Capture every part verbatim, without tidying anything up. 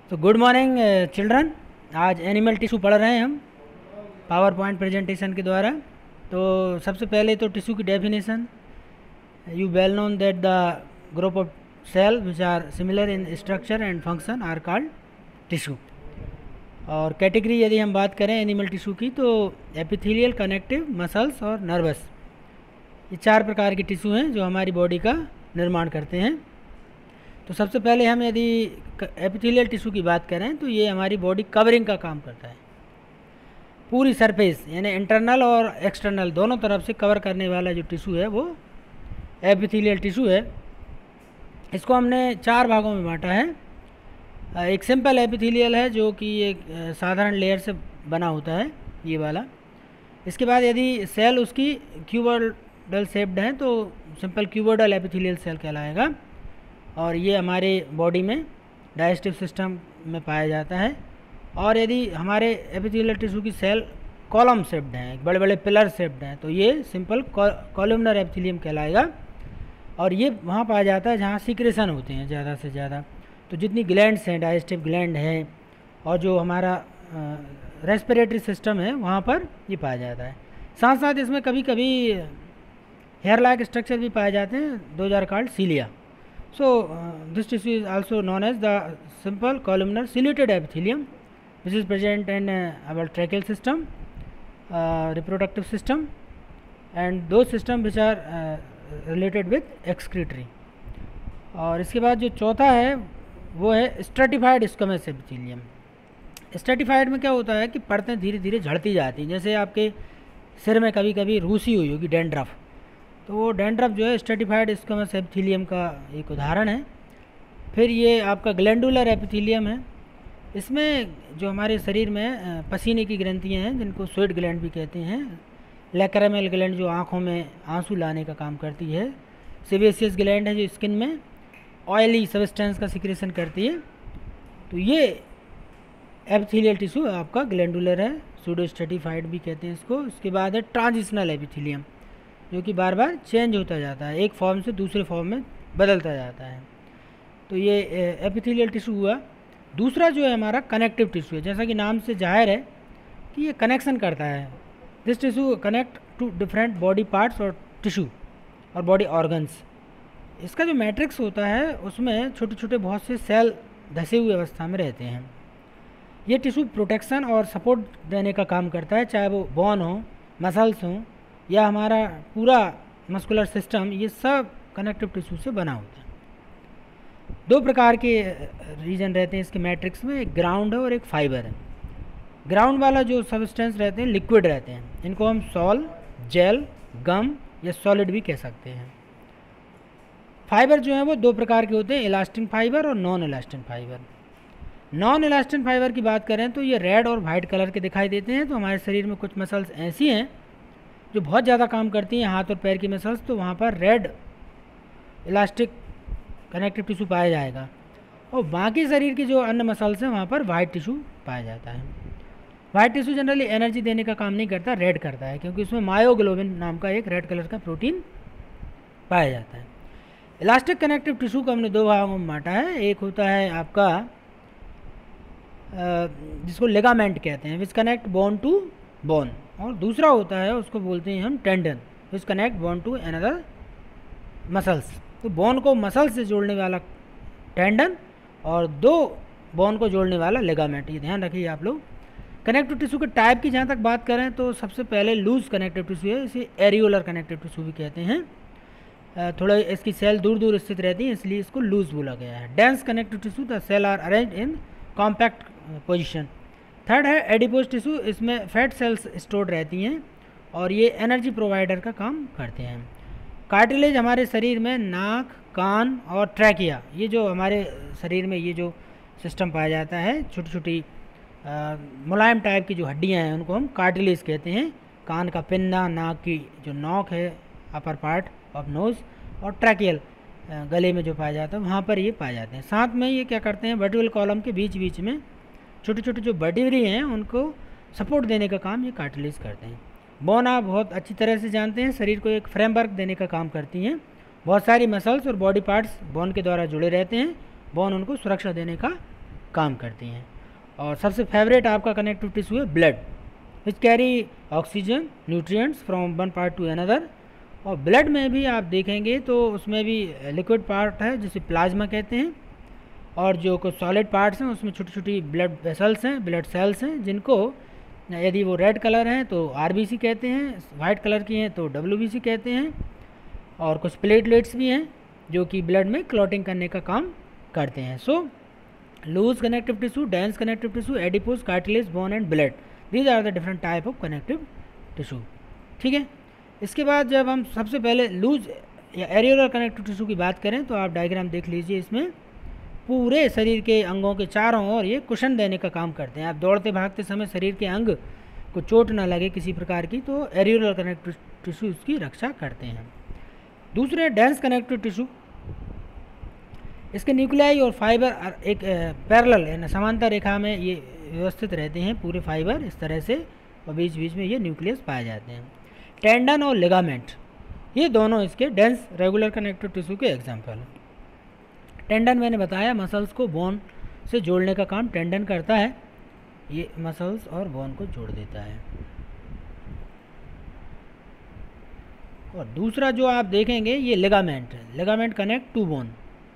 तो good morning children. आज animal tissue पढ़ रहे हैं हम पावर पॉइंट प्रेजेंटेशन के द्वारा। तो सबसे पहले तो टिश्यू की definition, you well known that the group of cell which are similar in structure and function are called tissue. और कैटेगरी यदि हम बात करें एनिमल टिश्यू की तो एपिथेलियल, कनेक्टिव, मसल्स और नर्वस, ये चार प्रकार के टिश्यू हैं जो हमारी बॉडी का निर्माण करते हैं। तो सबसे पहले हम यदि एपिथेलियल टिश्यू की बात करें तो ये हमारी बॉडी कवरिंग का काम करता है। पूरी सरफेस यानी इंटरनल और एक्सटर्नल दोनों तरफ से कवर करने वाला जो टिश्यू है वो एपिथेलियल टिश्यू है। इसको हमने चार भागों में बांटा है। एक सिंपल एपिथेलियल है जो कि एक साधारण लेयर से बना होता है, ये वाला। इसके बाद यदि सेल उसकी क्यूबोइडल शेप्ड है तो सिंपल क्यूबोइडल एपिथेलियल सेल कहलाएगा। और ये हमारे बॉडी में डाइजेस्टिव सिस्टम में पाया जाता है। और यदि हमारे एपिथेलियल टिश्यू की सेल कॉलम शेप्ड हैं, बड़े बड़े पिलर शेप्ड हैं, तो ये सिंपल कॉलमनर एपिथेलियम कहलाएगा। और ये वहाँ पाया जाता है जहाँ सीक्रेशन होते हैं ज़्यादा से ज़्यादा। तो जितनी ग्लैंड्स हैं, डाइजेस्टिव ग्लैंड है और जो हमारा रेस्पिरेटरी सिस्टम है, वहाँ पर ये पाया जाता है। साथ साथ इसमें कभी कभी हेयर लाइक स्ट्रक्चर भी पाए जाते हैं, those are called cilia. So uh, this tissue is also known as the simple columnar ciliated epithelium, which is present in uh, our tracheal system, uh, reproductive system, and those system which are uh, related with excretory. और इसके बाद जो चौथा है वो है stratified squamous epithelium. Stratified में क्या होता है कि परतें धीरे धीरे झड़ती जाती हैं। जैसे आपके सिर में कभी कभी रूसी हुई होगी, डेंड्रफ, तो वो डेंड्रफ जो है स्ट्रेटिफाइड स्क्वैमस एपिथेलियम का एक उदाहरण है। फिर ये आपका ग्लैंडुलर एपिथेलियम है। इसमें जो हमारे शरीर में पसीने की ग्रंथियाँ हैं जिनको स्वेट ग्लैंड भी कहते हैं, लैक्रिमल ग्लैंड जो आँखों में आंसू लाने का काम करती है, सेबेसियस ग्लैंड है जो स्किन में ऑयली सब्सटेंस का सिक्रेशन करती है। तो ये एपिथेलियल टिश्यू आपका ग्लैंडुलर है, सूडो स्ट्रेटिफाइड भी कहते हैं इसको। इसके बाद है ट्रांजिशनल एपिथेलियम जो कि बार बार चेंज होता जाता है, एक फॉर्म से दूसरे फॉर्म में बदलता जाता है। तो ये एपिथेलियल टिश्यू हुआ। दूसरा जो है हमारा कनेक्टिव टिश्यू है। जैसा कि नाम से जाहिर है कि ये कनेक्शन करता है। This tissue connect to different body parts और टिश्यू और बॉडी ऑर्गन्स। इसका जो मैट्रिक्स होता है उसमें छोटे छोटे बहुत से सेल धसे हुए अवस्था में रहते हैं। ये टिश्यू प्रोटेक्शन और सपोर्ट देने का काम करता है, चाहे वो बोन हो, मसल्स हों या हमारा पूरा मस्कुलर सिस्टम, ये सब कनेक्टिव टिश्यू से बना होता है। दो प्रकार के रीजन रहते हैं इसके मैट्रिक्स में, एक ग्राउंड है और एक फाइबर है। ग्राउंड वाला जो सब्सटेंस रहते हैं लिक्विड रहते हैं, इनको हम सॉल, जेल, गम या सॉलिड भी कह सकते हैं। फाइबर जो है वो दो प्रकार के होते हैं, इलास्टिन फाइबर और non elastin fibre. Non elastin fibre की बात करें तो ये रेड और वाइट कलर के दिखाई देते हैं। तो हमारे शरीर में कुछ मसल्स ऐसी हैं जो बहुत ज़्यादा काम करती हैं, हाथ और पैर की मसल्स, तो वहाँ पर रेड इलास्टिक कनेक्टिव टिश्यू पाया जाएगा। और बाकी शरीर की जो अन्य मसल्स हैं वहाँ पर वाइट टिश्यू पाया जाता है। वाइट टिश्यू जनरली एनर्जी देने का काम नहीं करता, रेड करता है, क्योंकि उसमें मायोग्लोबिन नाम का एक रेड कलर का प्रोटीन पाया जाता है। इलास्टिक कनेक्टिव टिश्यू को हमने दो भागों में बांटा है। एक होता है आपका जिसको लिगामेंट कहते हैं, which connect bone to bone, और दूसरा होता है उसको बोलते हैं हम tendon, which connect bone to another muscles. तो बोन को मसल से जोड़ने वाला टेंडन और दो बोन को जोड़ने वाला लिगामेंट, ये ध्यान रखिए आप लोग। कनेक्टिव टिश्यू के टाइप की जहाँ तक बात करें तो सबसे पहले लूज कनेक्टिव टिश्यू है, इसे एरियोलर कनेक्टिव टिश्यू भी कहते हैं। थोड़ा इसकी सेल दूर दूर स्थित रहती है इसलिए इसको लूज बोला गया है। Dense connective tissue, the cell are arrange in compact position. Third है एडिपोज टिश्यू, इसमें फैट सेल्स स्टोर्ड रहती हैं और ये एनर्जी प्रोवाइडर का काम करते हैं। कार्टिलेज हमारे शरीर में नाक, कान और ट्रैकिया, ये जो हमारे शरीर में ये जो सिस्टम पाया जाता है, छोटी छोटी मुलायम टाइप की जो हड्डियां हैं उनको हम कार्टिलेज कहते हैं। कान का पिन्ना, नाक की जो नोक है, अपर पार्ट ऑफ नोज, और ट्रैकियल गले में जो पाया जाता है वहाँ पर ये पाए जाते हैं। साथ में ये क्या करते हैं, वर्टिकल कॉलम के बीच बीच में छोटे छोटे जो वर्टिब्री हैं उनको सपोर्ट देने का काम ये कार्टिलेज करते हैं। बोन आप बहुत अच्छी तरह से जानते हैं, शरीर को एक फ्रेमवर्क देने का काम करती हैं। बहुत सारी मसल्स और बॉडी पार्ट्स बोन के द्वारा जुड़े रहते हैं। बोन उनको सुरक्षा देने का काम करती हैं। और सबसे फेवरेट आपका कनेक्टिव टिश्यू है blood, which carry oxygen nutrients from one part to another. और ब्लड में भी आप देखेंगे तो उसमें भी लिक्विड पार्ट है जिसे प्लाज्मा कहते हैं, और जो कुछ सॉलिड पार्ट्स हैं उसमें छोटी छोटी ब्लड वेसल्स हैं, ब्लड सेल्स हैं, जिनको यदि वो रेड कलर हैं तो आरबीसी कहते हैं, वाइट कलर की हैं तो डब्ल्यूबीसी कहते हैं। और कुछ प्लेटलेट्स भी हैं जो कि ब्लड में क्लॉटिंग करने का काम करते हैं। So loose connective tissue, dense connective tissue, adipose, cartilage, bone and blood, these are the different type of connective tissue. ठीक है, इसके बाद जब हम सबसे पहले लूज या एरियोलर कनेक्टिव टिश्यू की बात करें तो आप डायग्राम देख लीजिए, इसमें पूरे शरीर के अंगों के चारों ओर ये कुशन देने का काम करते हैं। आप दौड़ते भागते समय शरीर के अंग को चोट ना लगे किसी प्रकार की, तो एरियोलर कनेक्टिव टिश्यू इसकी रक्षा करते हैं। दूसरे डेंस कनेक्टिव टिश्यू, इसके न्यूक्लियाई और फाइबर एक पैरेलल यानी समांतर रेखा में ये व्यवस्थित रहते हैं पूरे फाइबर इस तरह से, और बीच बीच में ये न्यूक्लियस पाए जाते हैं। टेंडन और लिगामेंट, ये दोनों इसके डेंस रेगुलर कनेक्टिव टिश्यू के एग्जाम्पल हैं। टेंडन मैंने बताया मसल्स को बोन से जोड़ने का काम टेंडन करता है, ये मसल्स और बोन को जोड़ देता है। और दूसरा जो आप देखेंगे ये लिगामेंट है, लिगामेंट कनेक्ट टू बोन।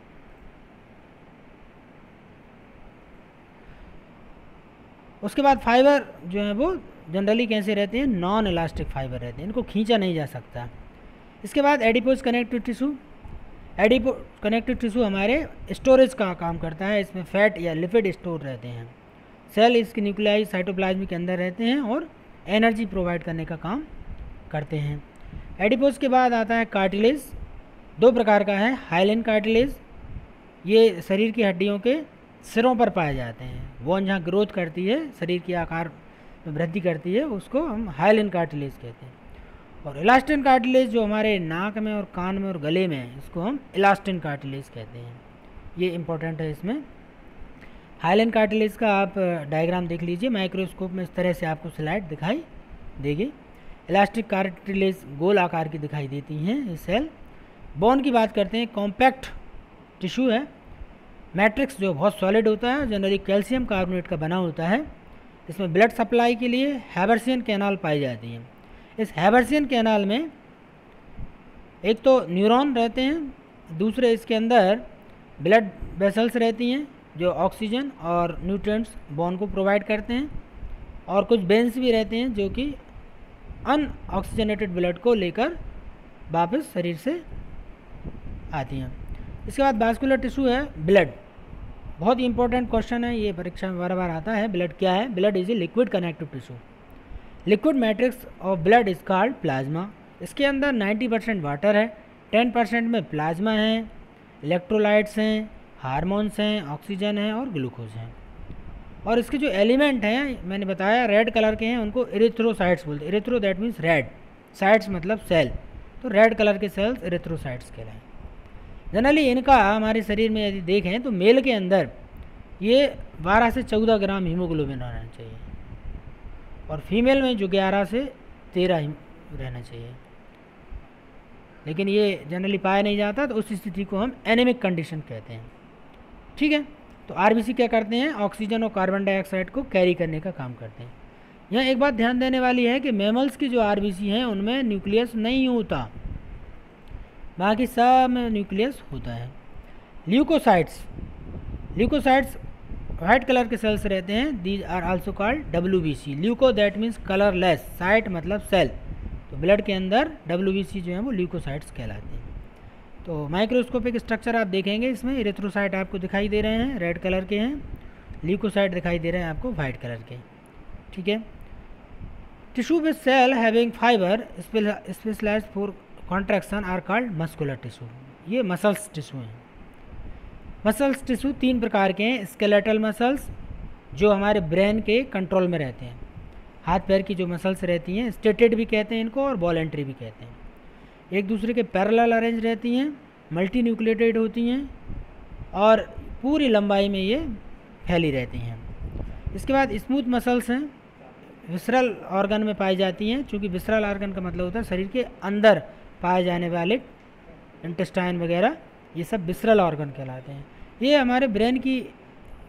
उसके बाद फाइबर जो है वो जनरली कैसे रहते हैं, नॉन इलास्टिक फाइबर रहते हैं, इनको खींचा नहीं जा सकता। इसके बाद adipose connective tissue, adipose connective tissue हमारे स्टोरेज का काम करता है, इसमें फैट या लिपिड स्टोर रहते हैं। सेल इसके न्यूक्लियाई साइटोप्लाज्म के अंदर रहते हैं और एनर्जी प्रोवाइड करने का काम करते हैं। एडिपोज के बाद आता है कार्टिलेज, दो प्रकार का है, हाइलिन कार्टिलेज, ये शरीर की हड्डियों के सिरों पर पाए जाते हैं। बोन जहाँ ग्रोथ करती है, शरीर के आकार में वृद्धि करती है, उसको हम हाइलिन कार्टिलेज कहते हैं। और इलास्टिन कार्टिलेज जो हमारे नाक में और कान में और गले में है, इसको हम इलास्टिन कार्टिलेज कहते हैं। ये इंपॉर्टेंट है इसमें। हाइलिन कार्टिलेज का आप डायग्राम देख लीजिए माइक्रोस्कोप में, इस तरह से आपको स्लाइड दिखाई देगी। इलास्टिक कार्टिलेज गोल आकार की दिखाई देती हैं ये सेल। बोन की बात करते हैं, कॉम्पैक्ट टिश्यू है, मैट्रिक्स जो बहुत सॉलिड होता है, जनरली कैल्शियम कार्बोनेट का बना होता है। इसमें ब्लड सप्लाई के लिए हैबर्सियन कैनाल पाई जाती हैं। इस हैबर्सियन कैनाल में एक तो न्यूरॉन रहते हैं, दूसरे इसके अंदर ब्लड वेसल्स रहती हैं जो ऑक्सीजन और न्यूट्रिएंट्स बोन को प्रोवाइड करते हैं, और कुछ वेन्स भी रहते हैं जो कि अनऑक्सीजनेटेड ब्लड को लेकर वापस शरीर से आती हैं। इसके बाद वास्कुलर टिश्यू है ब्लड, बहुत ही इंपॉर्टेंट क्वेश्चन है, ये परीक्षा में बार बार आता है। ब्लड क्या है? Blood is a liquid connective tissue. Liquid matrix of blood is called plasma. इसके अंदर नब्बे परसेंट वाटर है, दस परसेंट में प्लाज्मा है, इलेक्ट्रोलाइट्स हैं, हार्मोन्स हैं, ऑक्सीजन है और ग्लूकोज हैं। और इसके जो एलिमेंट हैं मैंने बताया रेड कलर के हैं, उनको इरिथ्रोसाइट्स बोलते हैं। Erythro that means red, cytes मतलब सेल, तो रेड कलर के सेल्स इरिथ्रोसाइट्स कहलाएं। जनरली इनका हमारे शरीर में यदि देखें तो मेल के अंदर ये बारह से चौदह ग्राम हीमोग्लोबिन रहना चाहिए, और फीमेल में जो ग्यारह से तेरह रहना चाहिए, लेकिन ये जनरली पाया नहीं जाता, तो उस स्थिति को हम एनीमिक कंडीशन कहते हैं। ठीक है, तो आरबीसी क्या करते हैं? ऑक्सीजन और कार्बन डाइऑक्साइड को कैरी करने का काम करते हैं। यहाँ एक बात ध्यान देने वाली है कि मैमल्स की जो आरबीसी हैं उनमें न्यूक्लियस नहीं होता, बाकी सब में न्यूक्लियस होता है। ल्यूकोसाइट्स, ल्यूकोसाइट्स वाइट कलर के सेल्स रहते हैं, these are also called WBC. Leuco that means colourless, cyte मतलब सेल, तो ब्लड के अंदर डब्ल्यूबीसी जो है वो ल्यूकोसाइट्स कहलाते हैं। तो माइक्रोस्कोपिक स्ट्रक्चर आप देखेंगे, इसमें इरिथ्रोसाइट आपको दिखाई दे रहे हैं रेड कलर के हैं, ल्यूकोसाइट दिखाई दे रहे हैं आपको वाइट कलर के। ठीक है, tissue with cell having fibre specialised for contraction are called muscular tissue. ये मसल्स टिश्यू हैं। मसल्स टिश्यू तीन प्रकार के हैं, स्केलेटल मसल्स जो हमारे ब्रेन के कंट्रोल में रहते हैं, हाथ पैर की जो मसल्स रहती हैं, स्टेटेड भी कहते हैं इनको और वॉलेंट्री भी कहते हैं, एक दूसरे के पैरेलल अरेंज रहती हैं, मल्टी न्यूक्लिएटेड होती हैं और पूरी लंबाई में ये फैली रहती हैं। इसके बाद स्मूथ मसल्स हैं, विसरल ऑर्गन में पाई जाती हैं, चूँकि विसरल ऑर्गन का मतलब होता है शरीर के अंदर पाए जाने वाले इंटेस्टाइन वगैरह, ये सब विसरल ऑर्गन कहलाते हैं। ये हमारे ब्रेन की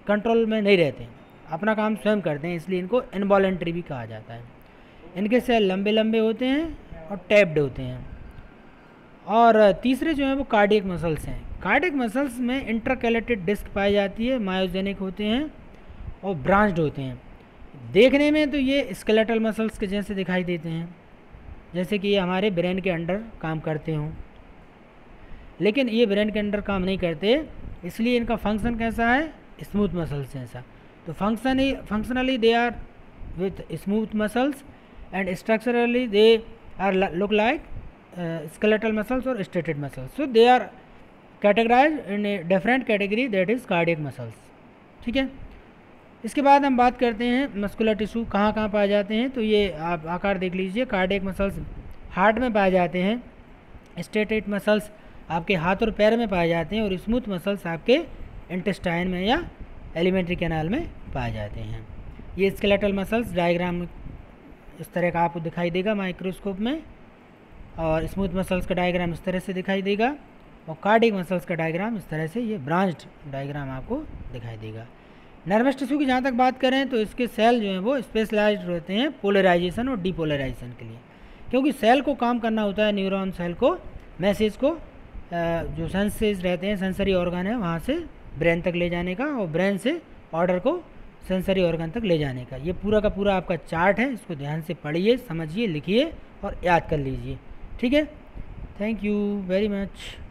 कंट्रोल में नहीं रहते हैं, अपना काम स्वयं करते हैं, इसलिए इनको इनवॉलेंट्री भी कहा जाता है। इनके सेल लंबे लंबे होते हैं और टैप्ड होते हैं। और तीसरे जो हैं वो कार्डियक मसल्स हैं। कार्डियक मसल्स में इंटरकैलेटेड डिस्क पाई जाती है, मायोजेनिक होते हैं और ब्रांच्ड होते हैं। देखने में तो ये स्केलेटल मसल्स के जैसे दिखाई देते हैं, जैसे कि ये हमारे ब्रेन के अंडर काम करते हों, लेकिन ये ब्रेन के अंडर काम नहीं करते, इसलिए इनका फंक्शन कैसा है, स्मूथ मसल्स जैसा। तो functionally functionally they are with smooth muscles and structurally they are look like skeletal muscles or stated muscles. So they are categorized in a different category, that is cardiac muscles. ठीक है। इसके बाद हम बात करते हैं मस्कुलर टिश्यू कहाँ कहाँ पाए जाते हैं। तो ये आप आकार देख लीजिए, कार्डियक मसल्स हार्ट में पाए जाते हैं, स्टेटेड मसल्स आपके हाथ और पैर में पाए जाते हैं और स्मूथ मसल्स आपके इंटेस्टाइन में या एलिमेंट्री कैनाल में पाए जाते हैं। ये स्केलेटल मसल्स डायग्राम इस तरह का आपको दिखाई देगा माइक्रोस्कोप में, और स्मूथ मसल्स का डायग्राम इस तरह से दिखाई देगा, और कार्डियक मसल्स का डायग्राम इस तरह से, ये ब्रांच्ड डायग्राम आपको दिखाई देगा। नर्वस टिश्यू की जहाँ तक बात करें तो इसके सेल जो हैं वो स्पेशलाइज्ड रहते हैं पोलराइजेशन और डीपोलराइजेशन के लिए, क्योंकि सेल को काम करना होता है, न्यूरॉन सेल को मैसेज को जो सेंसेस रहते हैं, सेंसरी ऑर्गन है, वहाँ से ब्रेन तक ले जाने का, और ब्रेन से ऑर्डर को सेंसरी ऑर्गन तक ले जाने का। ये पूरा का पूरा आपका चार्ट है, इसको ध्यान से पढ़िए, समझिए, लिखिए और याद कर लीजिए। ठीक है, थैंक यू वेरी मच।